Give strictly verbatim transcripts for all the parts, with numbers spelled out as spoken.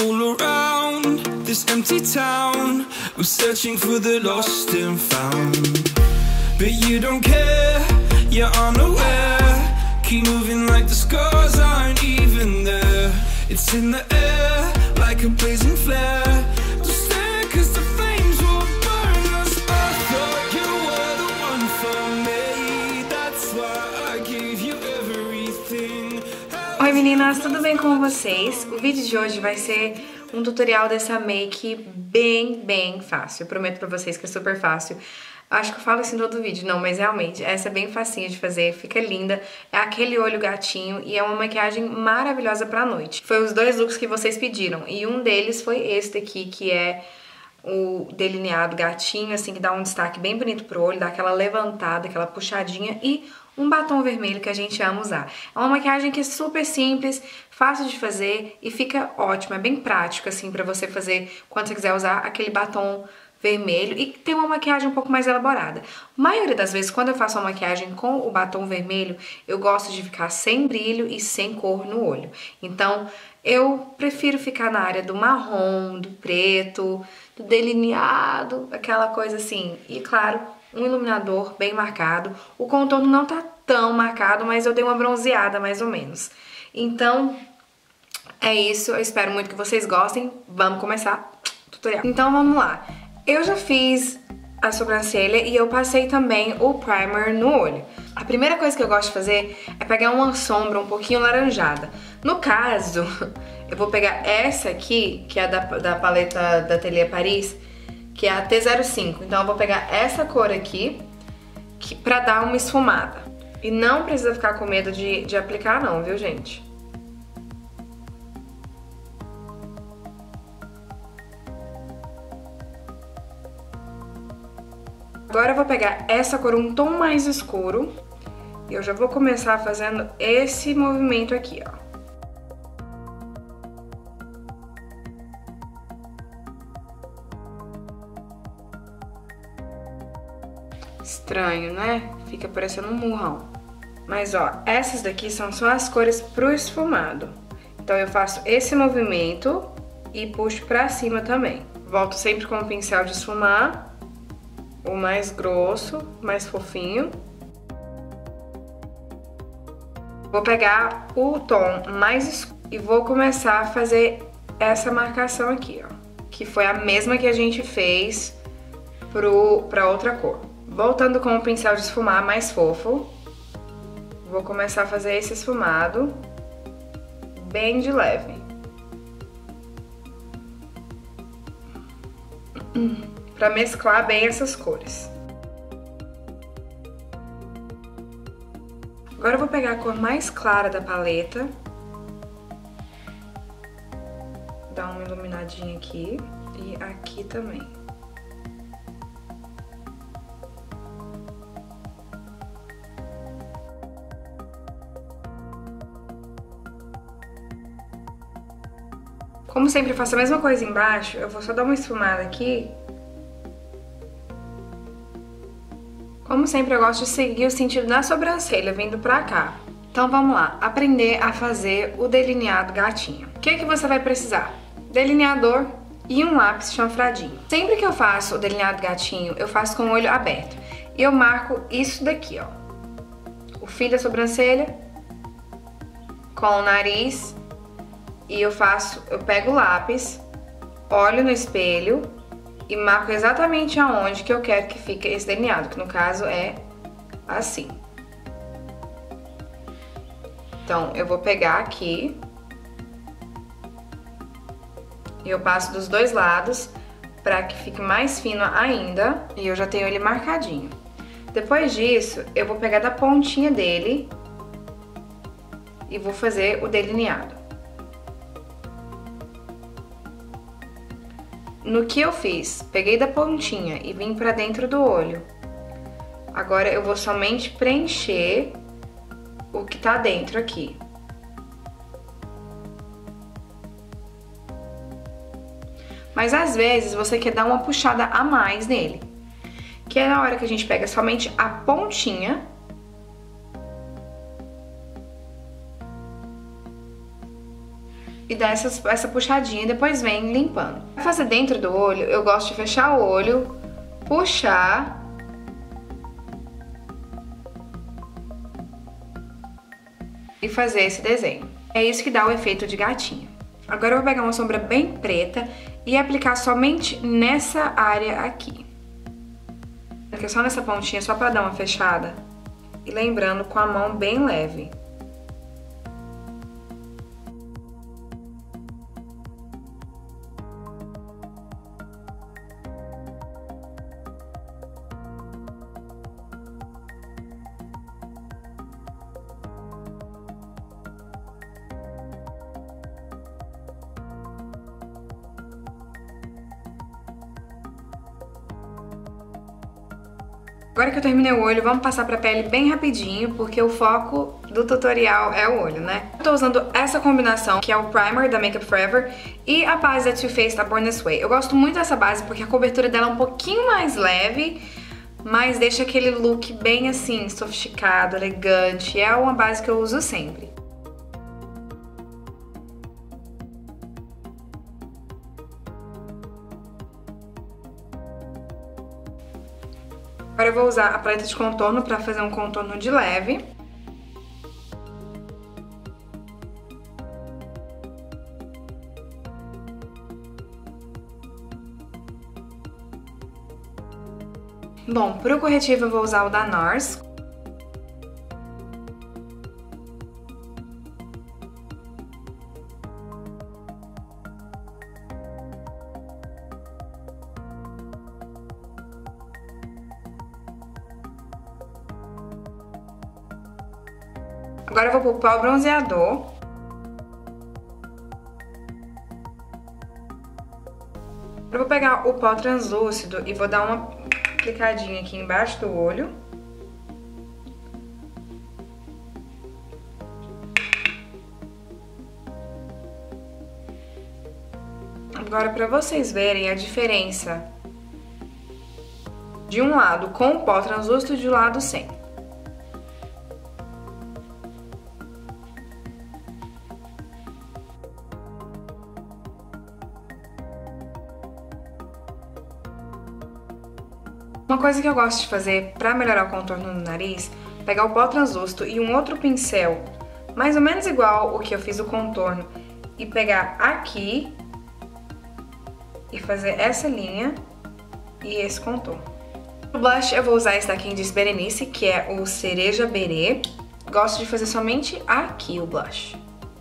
all around this empty town. I'm searching for the lost and found, but you don't care, you're unaware. Keep moving like the scars aren't even there. It's in the air like a blazing flare. Don't stare cause the flames will burn us. I thought you were the one for me. That's why I gave you everything. Oi meninas, tudo bem com vocês? O vídeo de hoje vai ser um tutorial dessa make bem, bem fácil. Eu prometo pra vocês que é super fácil. Acho que eu falo isso em todo vídeo, não, mas realmente, essa é bem facinha de fazer, fica linda. É aquele olho gatinho e é uma maquiagem maravilhosa pra noite. Foi os dois looks que vocês pediram e um deles foi este aqui, que é o delineado gatinho, assim, que dá um destaque bem bonito pro olho, dá aquela levantada, aquela puxadinha e um batom vermelho que a gente ama usar. É uma maquiagem que é super simples, fácil de fazer e fica ótima, é bem prático, assim, pra você fazer quando você quiser usar aquele batom vermelho e tem uma maquiagem um pouco mais elaborada. A maioria das vezes, quando eu faço uma maquiagem com o batom vermelho, eu gosto de ficar sem brilho e sem cor no olho. Então, eu prefiro ficar na área do marrom, do preto, do delineado, aquela coisa assim. E, claro, um iluminador bem marcado. O contorno não tá tão marcado, mas eu dei uma bronzeada, mais ou menos. Então, é isso. Eu espero muito que vocês gostem. Vamos começar o tutorial. Então, vamos lá. Eu já fiz a sobrancelha e eu passei também o primer no olho. A primeira coisa que eu gosto de fazer é pegar uma sombra um pouquinho laranjada. No caso, eu vou pegar essa aqui, que é da, da paleta da Atelier Paris, que é a T zero cinco. Então eu vou pegar essa cor aqui que, pra dar uma esfumada. E não precisa ficar com medo de, de aplicar não, viu, gente? Agora eu vou pegar essa cor um tom mais escuro e eu já vou começar fazendo esse movimento aqui, ó. Estranho, né? Fica parecendo um murrão. Mas, ó, essas daqui são só as cores pro esfumado. Então eu faço esse movimento e puxo pra cima também. Volto sempre com o pincel de esfumar. O mais grosso, mais fofinho. Vou pegar o tom mais escuro e vou começar a fazer essa marcação aqui, ó. Que foi a mesma que a gente fez pro, pra outra cor. Voltando com o pincel de esfumar mais fofo. Vou começar a fazer esse esfumado bem de leve. Pra mesclar bem essas cores. Agora eu vou pegar a cor mais clara da paleta. Dar uma iluminadinha aqui e aqui também. Como sempre eu faço a mesma coisa embaixo, eu vou só dar uma esfumada aqui. Como sempre, eu gosto de seguir o sentido da sobrancelha, vindo pra cá. Então vamos lá, aprender a fazer o delineado gatinho. O que que você vai precisar? Delineador e um lápis chanfradinho. Sempre que eu faço o delineado gatinho, eu faço com o olho aberto. E eu marco isso daqui, ó. O fio da sobrancelha com o nariz. E eu faço, eu pego o lápis, olho no espelho e marco exatamente aonde que eu quero que fique esse delineado, que no caso é assim. Então, eu vou pegar aqui e eu passo dos dois lados para que fique mais fino ainda e eu já tenho ele marcadinho. Depois disso, eu vou pegar da pontinha dele e vou fazer o delineado. No que eu fiz, peguei da pontinha e vim pra dentro do olho. Agora eu vou somente preencher o que tá dentro aqui. Mas às vezes você quer dar uma puxada a mais nele. Que é na hora que a gente pega somente a pontinha e dar essa, essa puxadinha e depois vem limpando. Pra fazer dentro do olho, eu gosto de fechar o olho, puxar e fazer esse desenho. É isso que dá o efeito de gatinho. Agora eu vou pegar uma sombra bem preta e aplicar somente nessa área aqui. Aqui só nessa pontinha, só pra dar uma fechada. E lembrando, com a mão bem leve. Agora que eu terminei o olho, vamos passar pra pele bem rapidinho, porque o foco do tutorial é o olho, né? Eu tô usando essa combinação, que é o primer da Makeup Forever e a base da Too Faced da Born This Way. Eu gosto muito dessa base porque a cobertura dela é um pouquinho mais leve, mas deixa aquele look bem assim, sofisticado, elegante. É uma base que eu uso sempre. Agora eu vou usar a paleta de contorno para fazer um contorno de leve. Bom, para o corretivo eu vou usar o da NARS. Agora eu vou pôr o pó bronzeador. Eu vou pegar o pó translúcido e vou dar uma aplicadinha aqui embaixo do olho. Agora, para vocês verem a diferença de um lado com o pó translúcido e de um lado sem. Uma coisa que eu gosto de fazer para melhorar o contorno no nariz, pegar o pó translúcido e um outro pincel, mais ou menos igual o que eu fiz o contorno, e pegar aqui e fazer essa linha e esse contorno. O blush eu vou usar esse daqui em Disse Berenice, que é o Cereja Berê. Gosto de fazer somente aqui o blush.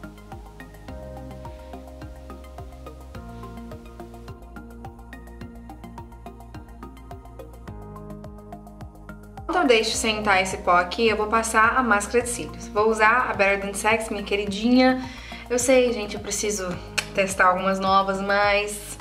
Enquanto eu deixo sentar esse pó aqui, eu vou passar a máscara de cílios. Vou usar a Better Than Sex, minha queridinha. Eu sei, gente, eu preciso testar algumas novas, mas...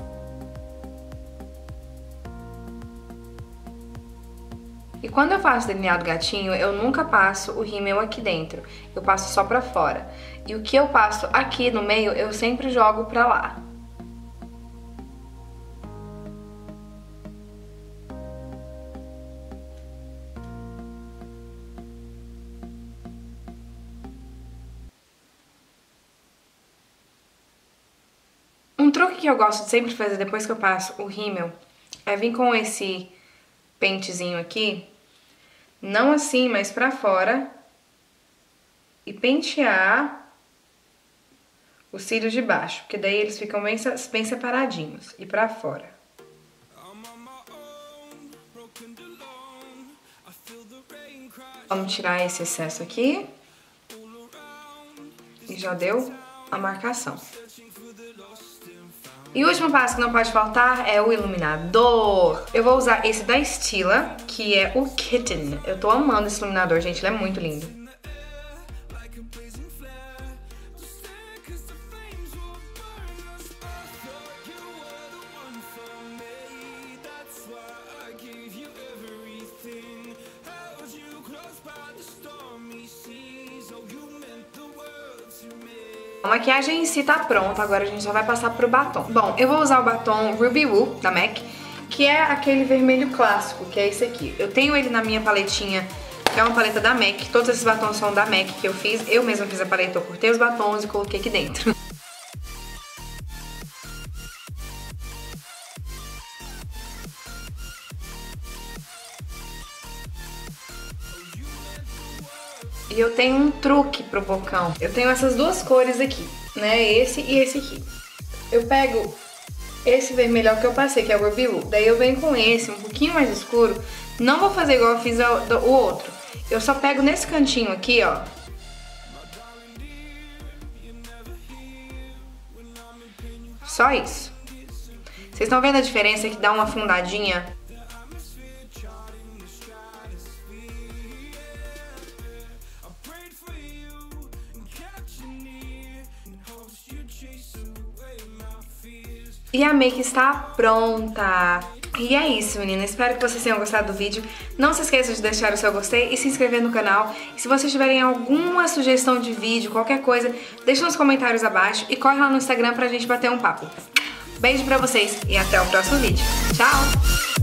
E quando eu faço delineado gatinho, eu nunca passo o rímel aqui dentro. Eu passo só pra fora. E o que eu passo aqui no meio, eu sempre jogo pra lá. Um truque que eu gosto de sempre fazer depois que eu passo o rímel é vir com esse pentezinho aqui, não assim, mas pra fora, e pentear os cílios de baixo, porque daí eles ficam bem, bem separadinhos, e pra fora. Vamos tirar esse excesso aqui, e já deu a marcação. E o último passo que não pode faltar é o iluminador. Eu vou usar esse da Stila, que é o Kitten. Eu tô amando esse iluminador, gente, ele é muito lindo. A maquiagem em si tá pronta, agora a gente já vai passar pro batom. Bom, eu vou usar o batom Ruby Woo, da MAC, que é aquele vermelho clássico, que é esse aqui. Eu tenho ele na minha paletinha, que é uma paleta da MAC. Todos esses batons são da MAC que eu fiz. Eu mesma fiz a paleta, eu cortei os batons e coloquei aqui dentro. E eu tenho um truque pro bocão. Eu tenho essas duas cores aqui, né? Esse e esse aqui. Eu pego esse vermelhão que eu passei, que é o Ruby Woo. Daí eu venho com esse, um pouquinho mais escuro. Não vou fazer igual eu fiz o outro. Eu só pego nesse cantinho aqui, ó. Só isso. Vocês estão vendo a diferença que dá uma afundadinha? E a make está pronta. E é isso, menina. Espero que vocês tenham gostado do vídeo. Não se esqueça de deixar o seu gostei e se inscrever no canal. E se vocês tiverem alguma sugestão de vídeo, qualquer coisa, deixa nos comentários abaixo e corre lá no Instagram pra gente bater um papo. Beijo pra vocês e até o próximo vídeo. Tchau!